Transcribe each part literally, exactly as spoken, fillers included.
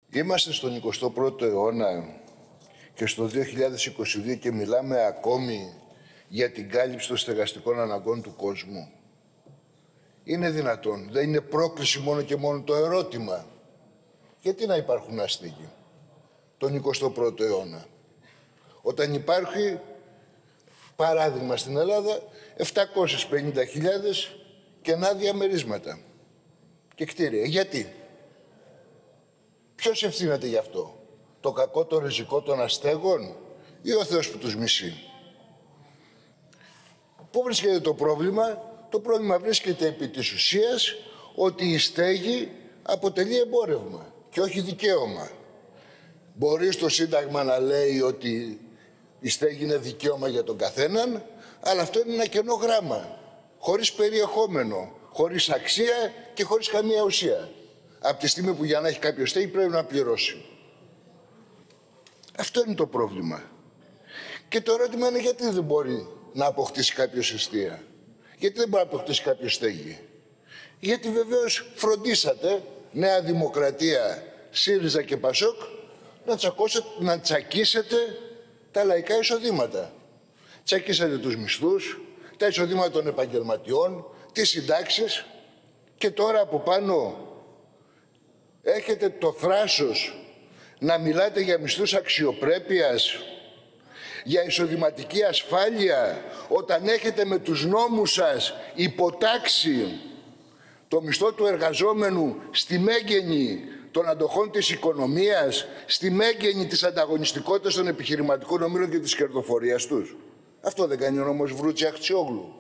Είμαστε στον εικοστό πρώτο αιώνα και στο δύο χιλιάδες είκοσι δύο και μιλάμε ακόμη για την κάλυψη των στεγαστικών αναγκών του κόσμου. Είναι δυνατόν. Δεν είναι πρόκληση μόνο και μόνο το ερώτημα. Γιατί να υπάρχουν άστεγοι τον εικοστό πρώτο αιώνα, όταν υπάρχει, παράδειγμα στην Ελλάδα, επτακόσιες πενήντα χιλιάδες κενά διαμερίσματα και κτίρια. Γιατί? Ποιος ευθύνεται γι' αυτό? Το κακό το ριζικό των αστέγων ή ο Θεός που τους μισεί? Πού βρίσκεται το πρόβλημα? Το πρόβλημα βρίσκεται επί της ουσίας ότι η στέγη αποτελεί εμπόρευμα και όχι δικαίωμα. Μπορεί στο Σύνταγμα να λέει ότι η στέγη είναι δικαίωμα για τον καθέναν, αλλά αυτό είναι ένα κενό γράμμα, χωρίς περιεχόμενο, χωρίς αξία και χωρίς καμία ουσία. Από τη στιγμή που για να έχει κάποιο στέγη πρέπει να πληρώσει. Αυτό είναι το πρόβλημα. Και το ερώτημα είναι γιατί δεν μπορεί να αποκτήσει κάποιος εστία. Γιατί δεν μπορεί να αποκτήσει κάποιο στέγη. Γιατί βεβαίως φροντίσατε, Νέα Δημοκρατία, ΣΥΡΙΖΑ και ΠΑΣΟΚ, να, να τσακίσετε τα λαϊκά εισοδήματα. Τσακίσατε τους μισθούς, τα εισοδήματα των επαγγελματιών, τις συντάξεις και τώρα από πάνω έχετε το θράσος να μιλάτε για μισθούς αξιοπρέπειας, για εισοδηματική ασφάλεια, όταν έχετε με τους νόμους σας υποτάξει το μισθό του εργαζόμενου στη μέγενη των αντοχών της οικονομίας, στη μέγενη της ανταγωνιστικότητας των επιχειρηματικών ομίλων και της κερδοφορίας τους. Αυτό δεν κάνει ο νόμος Βρούτση Αχτσιόγλου?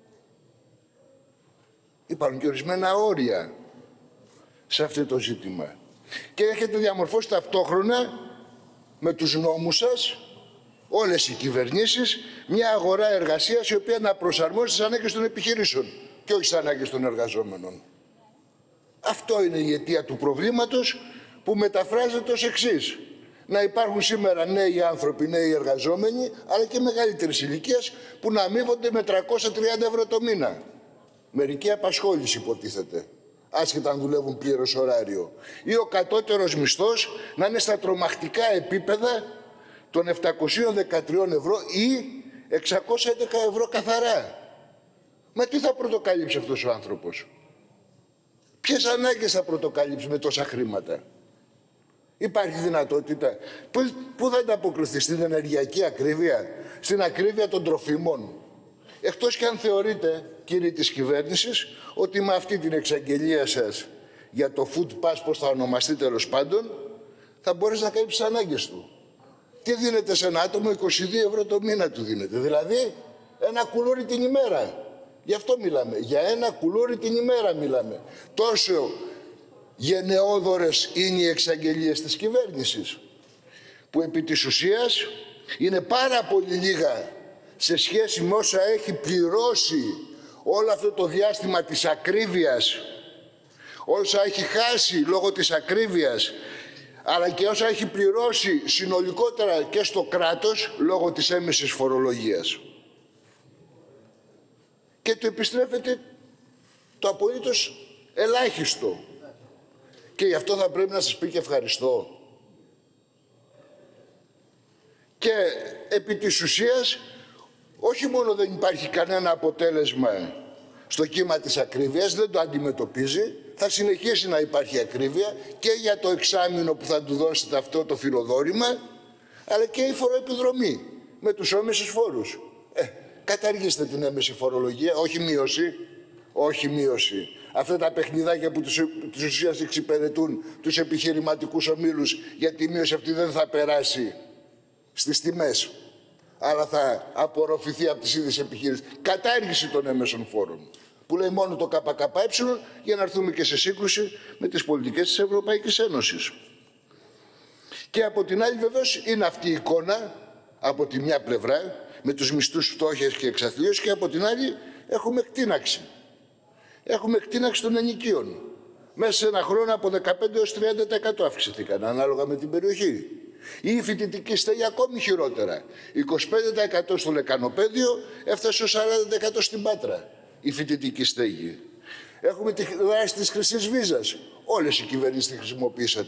Υπάρχουν και ορισμένα όρια σε αυτό το ζήτημα. Και έχετε διαμορφώσει ταυτόχρονα με τους νόμους σας, όλες οι κυβερνήσεις, μια αγορά εργασίας η οποία να προσαρμόζει στις ανάγκες των επιχειρήσεων και όχι στις ανάγκες των εργαζόμενων. Αυτό είναι η αιτία του προβλήματος, που μεταφράζεται ως εξής. Να υπάρχουν σήμερα νέοι άνθρωποι, νέοι εργαζόμενοι, αλλά και μεγαλύτερης ηλικίας, που να αμείβονται με τριακόσια τριάντα ευρώ το μήνα. Μερική απασχόληση υποτίθεται, άσχετα αν δουλεύουν πλήρως ωράριο. Ή ο κατώτερος μισθός να είναι στα τρομακτικά επίπεδα των επτακόσια δεκατρία ευρώ ή εξακόσια έντεκα ευρώ καθαρά. Μα τι θα πρωτοκαλύψει αυτός ο άνθρωπος? Ποιες ανάγκες θα πρωτοκαλύψει με τόσα χρήματα? Υπάρχει δυνατότητα? Πού, πού θα ανταποκριθεί? Στην ενεργειακή ακρίβεια, στην ακρίβεια των τροφίμων? Εκτός και αν θεωρείτε, κύριοι της κυβέρνησης, ότι με αυτή την εξαγγελία σας για το food pass, πώς θα ονομαστεί τέλος πάντων, θα μπορείς να καλύψεις τις ανάγκες του. Τι δίνεται σε ένα άτομο? είκοσι δύο ευρώ το μήνα του δίνεται. Δηλαδή, ένα κουλούρι την ημέρα. Γι' αυτό μιλάμε. Για ένα κουλούρι την ημέρα μιλάμε. Τόσο γενναιόδωρες είναι οι εξαγγελίες της κυβέρνησης, που επί της ουσίας είναι πάρα πολύ λίγα σε σχέση με όσα έχει πληρώσει όλο αυτό το διάστημα της ακρίβειας, όσα έχει χάσει λόγω της ακρίβειας, αλλά και όσα έχει πληρώσει συνολικότερα και στο κράτος λόγω της έμεσης φορολογίας. Και του επιστρέφεται το απολύτως ελάχιστο. Και γι' αυτό θα πρέπει να σας πει και ευχαριστώ. Και επί της ουσίας, όχι μόνο δεν υπάρχει κανένα αποτέλεσμα στο κύμα της ακρίβειας, δεν το αντιμετωπίζει, θα συνεχίσει να υπάρχει ακρίβεια και για το εξάμηνο που θα του δώσετε αυτό το φιλοδόρημα, αλλά και η φοροεπιδρομή με τους έμεσους φόρους. Ε, καταργήστε την έμεση φορολογία, όχι μείωση, όχι μείωση. Αυτά τα παιχνιδάκια που τους, τους ουσίας εξυπηρετούν τους επιχειρηματικούς ομίλους, γιατί η μείωση αυτή δεν θα περάσει στις τιμές, αλλά θα απορροφηθεί από τις ίδιες επιχειρήσεις. Κατάργηση των έμεσων φόρων, που λέει μόνο το ΚΚΕ, για να έρθουμε και σε σύγκρουση με τις πολιτικές της Ευρωπαϊκής Ένωσης. Και από την άλλη βεβαίως είναι αυτή η εικόνα, από τη μια πλευρά, με τους μισθούς φτώχειας και εξαθλίωσης, και από την άλλη έχουμε εκτείναξη. Έχουμε εκτείναξη των ενοικίων. Μέσα σε ένα χρόνο από δεκαπέντε έως τριάντα τοις εκατό αυξηθήκαν, ανάλογα με την περιοχή. Ή η φοιτητική στέγη ακόμη χειρότερα. είκοσι πέντε τοις εκατό στο Λεκανοπαίδιο, έφτασε ως σαράντα τοις εκατό στην Πάτρα η φοιτητική στέγη. Έχουμε τη δράση της χρυσής βίζας. Όλες οι κυβερνήσεις τη χρησιμοποίησατε.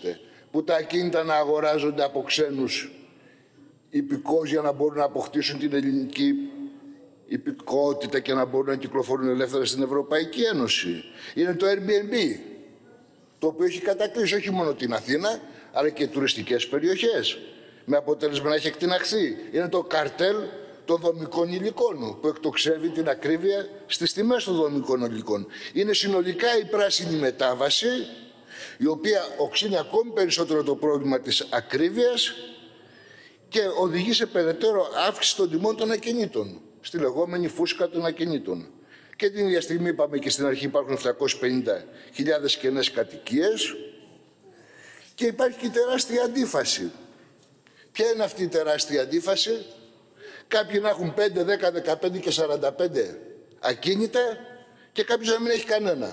που τα ακίνητα να αγοράζονται από ξένους υπηκόους για να μπορούν να αποκτήσουν την ελληνική υπηκότητα και να μπορούν να κυκλοφορούν ελεύθερα στην Ευρωπαϊκή Ένωση. Είναι το Airbnb, το οποίο έχει κατακλείσει όχι μόνο την Αθήνα, αλλά και τουριστικές περιοχές, με αποτέλεσμα να έχει εκτιναχθεί. Είναι το καρτέλ των δομικών υλικών, που εκτοξεύει την ακρίβεια στις τιμές των δομικών υλικών. Είναι συνολικά η πράσινη μετάβαση, η οποία οξύνει ακόμη περισσότερο το πρόβλημα της ακρίβειας και οδηγεί σε περαιτέρω αύξηση των τιμών των ακινήτων, στη λεγόμενη φούσκα των ακινήτων. Και την ίδια στιγμή, είπαμε και στην αρχή, υπάρχουν επτακόσιες πενήντα χιλιάδες κενές κατοικίες και υπάρχει και τεράστια αντίφαση. Ποια είναι αυτή η τεράστια αντίφαση? Κάποιοι να έχουν πέντε, δέκα, δεκαπέντε και σαράντα πέντε ακίνητα και κάποιος να μην έχει κανένα.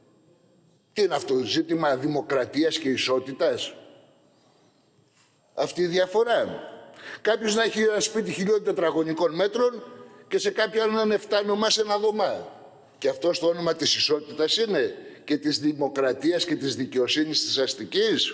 Τι είναι αυτό, ζήτημα δημοκρατίας και ισότητας? Αυτή η διαφορά. Κάποιος να έχει ένα σπίτι χιλιών τετραγωνικών μέτρων και σε κάποιο άλλο να είναι εφτά νομά σε ένα δωμά. Και αυτό στο όνομα της ισότητας είναι, και της δημοκρατίας και της δικαιοσύνης της αστικής.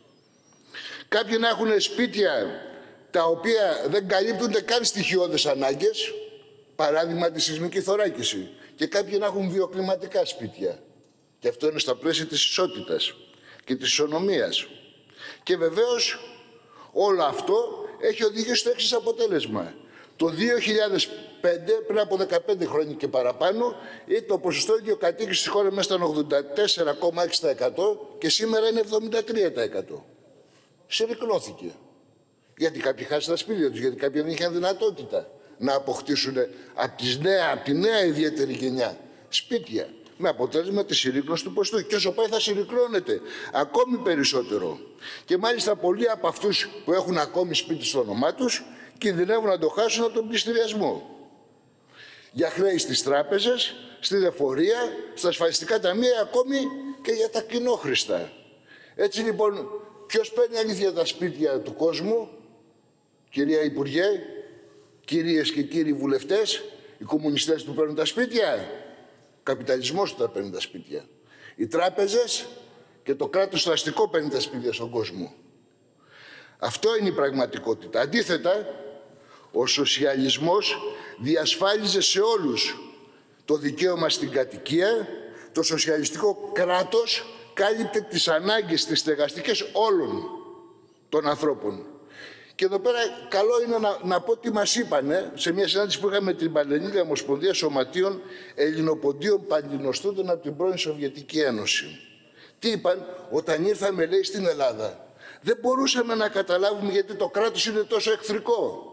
Κάποιοι να έχουν σπίτια τα οποία δεν καλύπτονται καν στοιχειώδες ανάγκες, παράδειγμα τη σεισμική θωράκιση, και κάποιοι να έχουν βιοκλιματικά σπίτια. Και αυτό είναι στα πλαίσια της ισότητας και της ισονομίας. Και βεβαίως όλο αυτό έχει οδηγήσει στο εξής αποτέλεσμα. Το δύο χιλιάδες πέντε, πριν από δεκαπέντε χρόνια και παραπάνω, το ποσοστό ιδιοκατοίκησης στη χώρα μέσα ήταν ογδόντα τέσσερα κόμμα έξι τοις εκατό και σήμερα είναι εβδομήντα τρία τοις εκατό. Συρρυκνώθηκε. Γιατί κάποιοι χάσαν τα σπίτια τους, γιατί κάποιοι δεν είχαν δυνατότητα να αποκτήσουν από, τις νέα, από τη νέα ιδιαίτερη γενιά σπίτια. Με αποτέλεσμα τη συρρήκνωση του ποστού. Και όσο πάει θα συρρυκνώνεται ακόμη περισσότερο. Και μάλιστα πολλοί από αυτούς που έχουν ακόμη σπίτι στο όνομά τους κινδυνεύουν να το χάσουν από τον πληστηριασμό. Για χρέη στις τράπεζες, στη δεφορία, στα ασφαλιστικά ταμεία, ακόμη και για τα κοινόχρηστα. Έτσι λοιπόν, ποιος παίρνει αλήθεια τα σπίτια του κόσμου? Κυρία Υπουργέ, κυρίες και κύριοι βουλευτές, οι κομμουνιστές του παίρνουν τα σπίτια. Ο καπιταλισμός του τα παίρνει τα σπίτια. Οι τράπεζες και το κράτος το αστικό παίρνει τα σπίτια στον κόσμο. Αυτό είναι η πραγματικότητα. Αντίθετα, ο σοσιαλισμός διασφάλιζε σε όλους το δικαίωμα στην κατοικία. Το σοσιαλιστικό κράτος κάλυπτε τις ανάγκες, τις στεγαστικές όλων των ανθρώπων. Και εδώ πέρα καλό είναι να, να πω τι μας είπανε σε μια συνάντηση που είχαμε με την Πανελλήνια Ομοσπονδία Σωματείων Ελληνοποντίων Παλινοστούντων από την πρώην Σοβιετική Ένωση. Τι είπαν? Όταν ήρθαμε, λέει, στην Ελλάδα, δεν μπορούσαμε να καταλάβουμε γιατί το κράτος είναι τόσο εχθρικό.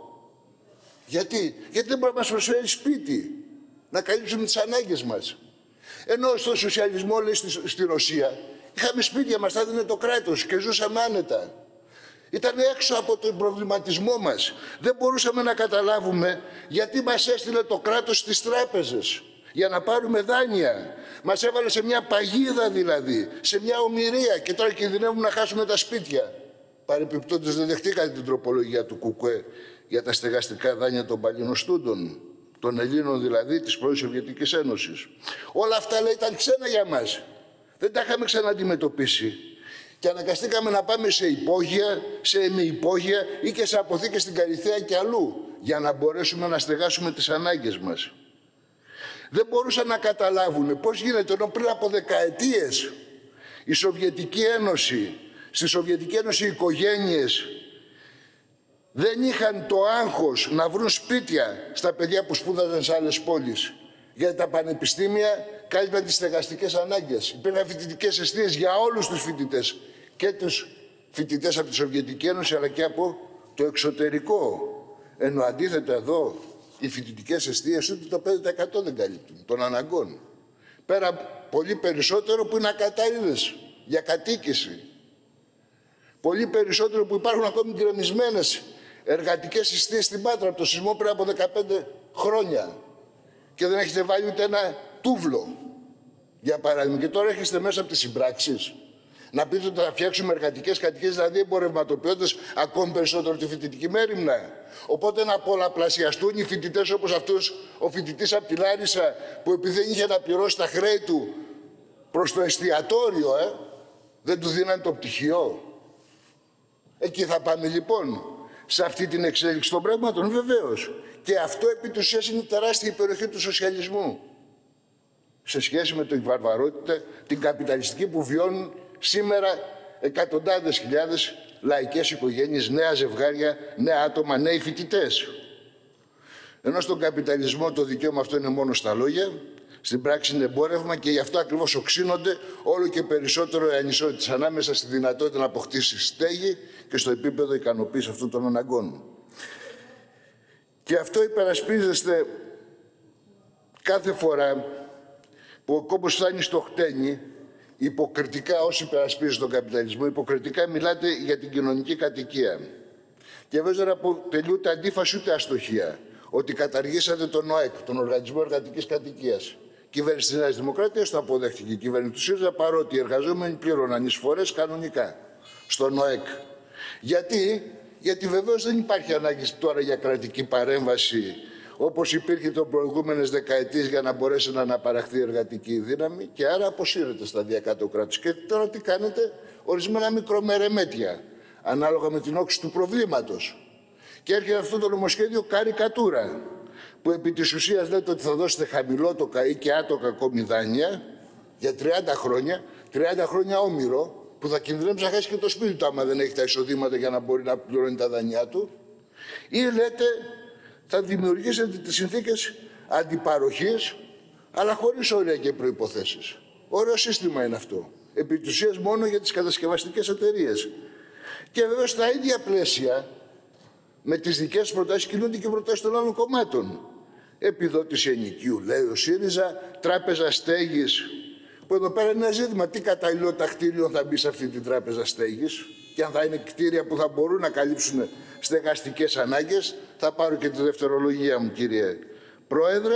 Γιατί? Γιατί δεν μπορεί να μας προσφέρει σπίτι, να καλύψουμε τις ανάγκες μας. Ενώ στο σοσιαλισμό, λέει, στη, στη Ρωσία, είχαμε σπίτια, μας τα έδινε το κράτος και ζούσαμε άνετα. Ήταν έξω από τον προβληματισμό μας. Δεν μπορούσαμε να καταλάβουμε γιατί μας έστειλε το κράτος στις τράπεζες για να πάρουμε δάνεια. Μας έβαλε σε μια παγίδα δηλαδή, σε μια ομηρία, και τώρα κινδυνεύουμε να χάσουμε τα σπίτια. Παρεπιπτόντως δεν δεχτήκατε την τροπολογία του ΚΚΕ για τα στεγαστικά δάνεια των παλινοστούντων, των Ελλήνων δηλαδή της πρώην Σοβιετικής Ένωσης. Όλα αυτά, λέει, ήταν ξένα για μας. Δεν τα είχαμε ξαναντιμετωπίσει. Και αναγκαστήκαμε να πάμε σε υπόγεια, σε ημιυπόγεια ή και σε αποθήκες στην Καλιθέα και αλλού, για να μπορέσουμε να στεγάσουμε τις ανάγκες μας. Δεν μπορούσαν να καταλάβουν πώς γίνεται, ενώ πριν από δεκαετίες η Σοβιετική Ένωση, στη Σοβιετική Ένωση οι οικογένειες δεν είχαν το άγχος να βρουν σπίτια στα παιδιά που σπούδαζαν σε άλλες πόλεις. Γιατί τα πανεπιστήμια κάλυπταν τις στεγαστικές ανάγκες. Υπήρχαν φοιτητικές εστίες για όλους τους φοιτητές. Και τους φοιτητές από τη Σοβιετική Ένωση, αλλά και από το εξωτερικό. Ενώ αντίθετα εδώ, οι φοιτητικές εστίες ούτε το πέντε τοις εκατό δεν καλύπτουν των αναγκών. Πέρα πολύ περισσότερο που είναι ακατάλληλες για κατοίκηση. Πολύ περισσότερο που υπάρχουν ακόμη γκρεμισμένες εργατικές εστίες στην Πάτρα από το σεισμό πριν από δεκαπέντε χρόνια. Και δεν έχετε βάλει ούτε ένα τούβλο, για παράδειγμα. Και τώρα έρχεστε μέσα από τις συμπράξεις να πείτε ότι θα φτιάξουμε εργατικές κατοικίες, δηλαδή εμπορευματοποιώντας ακόμη περισσότερο τη φοιτητική μέριμνα. Οπότε να πολλαπλασιαστούν οι φοιτητές όπως αυτός ο φοιτητής από τη Λάρισα, που επειδή δεν είχε να πληρώσει τα χρέη του προς το εστιατόριο, ε, δεν του δίνανε το πτυχίο. Εκεί θα πάμε λοιπόν, σε αυτή την εξέλιξη των πραγμάτων, βεβαίως. Και αυτό επί της ουσίας είναι τεράστια υπεροχή του σοσιαλισμού. Σε σχέση με την βαρβαρότητα, την καπιταλιστική που βιώνουν σήμερα εκατοντάδες χιλιάδες λαϊκές οικογένειες, νέα ζευγάρια, νέα άτομα, νέοι φοιτητές. Ενώ στον καπιταλισμό το δικαίωμα αυτό είναι μόνο στα λόγια, στην πράξη είναι εμπόρευμα και γι' αυτό ακριβώς οξύνονται όλο και περισσότερο οι ανισότητες ανάμεσα στη δυνατότητα να αποκτήσει στέγη και στο επίπεδο ικανοποίηση αυτών των αναγκών. Και αυτό υπερασπίζεστε κάθε φορά που ο κόμπος φτάνει στο χτένι, υποκριτικά όσοι υπερασπίζουν τον καπιταλισμό, υποκριτικά μιλάτε για την κοινωνική κατοικία. Και βέβαια δεν αποτελεί ούτε αντίφαση ούτε αστοχία ότι καταργήσατε τον ΟΕΚ, τον Οργανισμό Εργατικής Κατοικίας. Η κυβέρνηση της Νέας Δημοκρατίας το αποδέχτηκε. Η κυβέρνηση του ΣΥΡΙΖΑ, παρότι οι εργαζόμενοι πλήρωναν εισφορές κανονικά στον ΟΕΚ. Γιατί, Γιατί βεβαίως δεν υπάρχει ανάγκη τώρα για κρατική παρέμβαση όπως υπήρχε τον προηγούμενες δεκαετίες για να μπορέσει να αναπαραχθεί η εργατική δύναμη και άρα αποσύρεται σταδιακά το κράτος. Και τώρα τι κάνετε? Ορισμένα μικρομερεμέτια, ανάλογα με την όξη του προβλήματος. Και έρχεται αυτό το νομοσχέδιο καρικατούρα, που επί της ουσίας λέτε ότι θα δώσετε χαμηλότοκα ή και άτοκα ακόμη δάνεια για τριάντα χρόνια, τριάντα χρόνια όμηρο, που θα κινδυνεύσει να χάσει και το σπίτι του άμα δεν έχει τα εισοδήματα για να μπορεί να πληρώνει τα δάνειά του. Ή λέτε θα δημιουργήσετε τις συνθήκες αντιπαροχής, αλλά χωρίς όρια και προϋποθέσεις. Ωραίο σύστημα είναι αυτό. Επί της ουσίας μόνο για τις κατασκευαστικές εταιρείες. Και βέβαια στα ίδια πλαίσια, με τις δικές προτάσεις κινούνται και προτάσεις των άλλων κομμάτων. Επιδότηση ενοικίου, λέει ο ΣΥΡΙΖΑ, τράπεζα στέγης, που εδώ πέρα είναι ένα ζήτημα. Τι καταλληλότητα κτίριων θα μπει σε αυτή την τράπεζα στέγης, και αν θα είναι κτίρια που θα μπορούν να καλύψουν στεγαστικές ανάγκες. Θα πάρω και τη δευτερολογία μου, κύριε Πρόεδρε.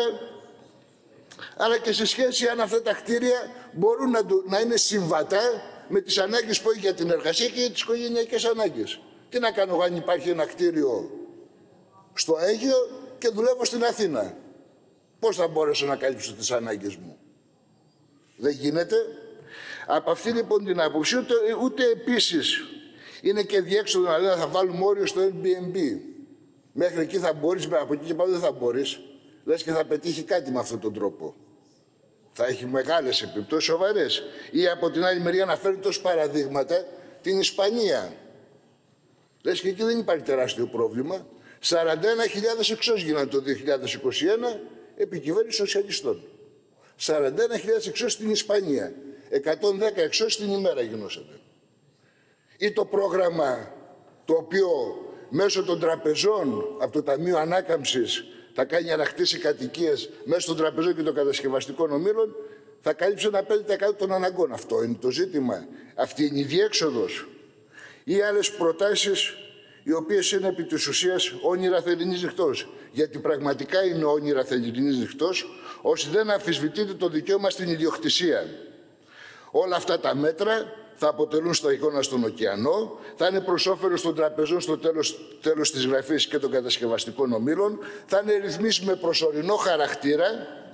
Αλλά και σε σχέση αν αυτά τα κτίρια μπορούν να, να είναι συμβατά με τις ανάγκες που έχει για την εργασία και για τις οικογενειακές ανάγκες. Τι να κάνω εγώ αν υπάρχει ένα κτίριο στο Αίγυο και δουλεύω στην Αθήνα? Πώς θα μπορέσω να καλύψω τις ανάγκες μου? Δεν γίνεται. Από αυτή λοιπόν την άποψη, ούτε, ούτε επίσης είναι και διέξοδο να λέει θα βάλουμε όριο στο Airbnb. Μέχρι εκεί θα μπορείς, από εκεί και πάνω δεν θα μπορείς. Λες και θα πετύχει κάτι με αυτόν τον τρόπο. Θα έχει μεγάλες επιπτώσεις σοβαρές. Ή από την άλλη μεριά να φέρνει τόσους παραδείγματα την Ισπανία. Λες και εκεί δεν υπάρχει τεράστιο πρόβλημα. σαράντα ένα χιλιάδες εξώς γίνανε το δύο χιλιάδες είκοσι ένα επί κυβέρνηση σοσιαλιστών. σαράντα ένα χιλιάδες εξώς στην Ισπανία. εκατόν δέκα εξώς την ημέρα γινόσατε. Ή το πρόγραμμα το οποίο μέσω των τραπεζών από το Ταμείο Ανάκαμψης θα κάνει ανακτήσει κατοικίες μέσω των τραπεζών και των κατασκευαστικών ομίλων, θα καλύψει ένα πέντε τοις εκατό των αναγκών. Αυτό είναι το ζήτημα. Αυτή είναι η διέξοδος. Ή άλλες προτάσεις οι οποίες είναι επί της ουσίας όνειρα θερινής νυχτός. Γιατί πραγματικά είναι όνειρα θερινής νυχτός όσοι δεν αμφισβητείτε το δικαίωμα στην ιδιοκτησία. Όλα αυτά τα μέτρα θα αποτελούν σταγόνα στον ωκεανό, θα είναι προς όφελος των τραπεζών στο τέλος, τέλος της γραφής και των κατασκευαστικών ομίλων, θα είναι ρυθμίσεις με προσωρινό χαρακτήρα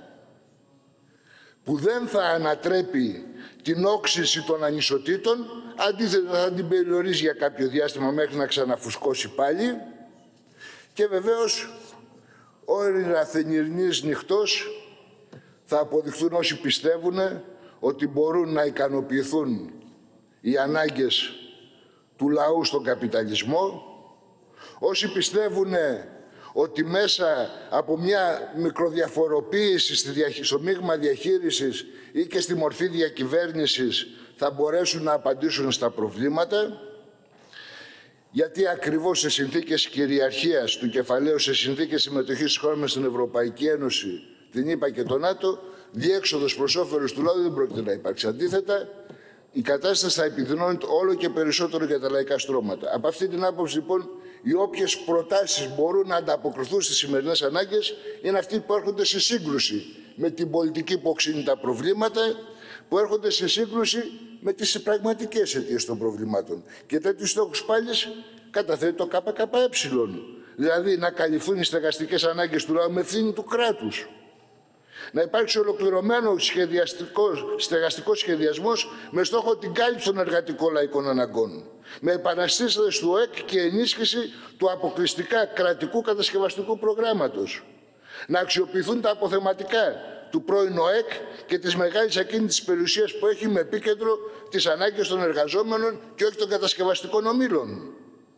που δεν θα ανατρέπει την όξυνση των ανισοτήτων, αντίθετα θα την περιορίζει για κάποιο διάστημα μέχρι να ξαναφουσκώσει πάλι. Και βεβαίως όνειρα θερινής νυχτός θα αποδειχθούν όσοι πιστεύουν ότι μπορούν να ικανοποιηθούν οι ανάγκες του λαού στον καπιταλισμό, όσοι πιστεύουν ότι μέσα από μια μικροδιαφοροποίηση στο μείγμα διαχείρισης ή και στη μορφή διακυβέρνησης θα μπορέσουν να απαντήσουν στα προβλήματα, γιατί ακριβώς σε συνθήκες κυριαρχίας του κεφαλαίου, σε συνθήκες συμμετοχής της χώρας μας στην Ευρωπαϊκή Ένωση, την ΗΠΑ και το ΝΑΤΟ, διέξοδος προς όφελος του λαού δεν πρόκειται να υπάρξει. Αντίθετα, η κατάσταση θα επιδεινώνεται όλο και περισσότερο για τα λαϊκά στρώματα. Από αυτή την άποψη, λοιπόν, οι όποιες προτάσεις μπορούν να ανταποκριθούν στις σημερινές ανάγκες είναι αυτοί που έρχονται σε σύγκρουση με την πολιτική που οξύνει τα προβλήματα, που έρχονται σε σύγκρουση με τις πραγματικές αιτίες των προβλημάτων. Και τέτοιους στόχους πάλι καταθέτει το ΚΚΕ. Δηλαδή να καλυφθούν οι στεγαστικές ανάγκες του λαού με ευθύνη του κράτους. Να υπάρξει ολοκληρωμένο στεγαστικό σχεδιασμός με στόχο την κάλυψη των εργατικών λαϊκών αναγκών. Με επαναστήσταση του ΟΕΚ και ενίσχυση του αποκλειστικά κρατικού κατασκευαστικού προγράμματος. Να αξιοποιηθούν τα αποθεματικά του πρώην ΟΕΚ και της μεγάλης ακίνητης περιουσίας που έχει με επίκεντρο τις ανάγκες των εργαζόμενων και όχι των κατασκευαστικών ομίλων.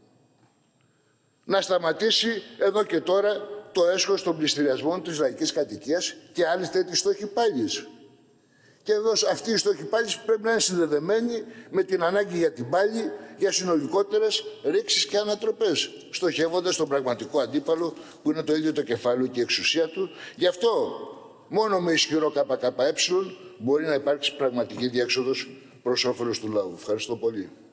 Να σταματήσει εδώ και τώρα το έσχος των πληστηριασμών της λαϊκής κατοικίας και άλλοι τέτοιοι στόχοι πάλης. Και εδώ αυτοί οι στόχοι πάλης πρέπει να είναι συνδεδεμένοι με την ανάγκη για την πάλη, για συνολικότερες ρήξεις και ανατροπές, στοχεύοντας τον πραγματικό αντίπαλο που είναι το ίδιο το κεφάλαιο και η εξουσία του. Γι' αυτό μόνο με ισχυρό ΚΚΕ μπορεί να υπάρξει πραγματική διέξοδος προς όφελος του λαού. Ευχαριστώ πολύ.